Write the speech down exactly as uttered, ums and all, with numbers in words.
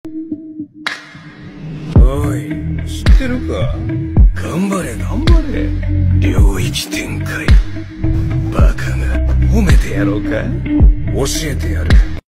おい、知ってるか？頑張れ頑張れ。領域展開。バカが褒めてやろうか？教えてやる。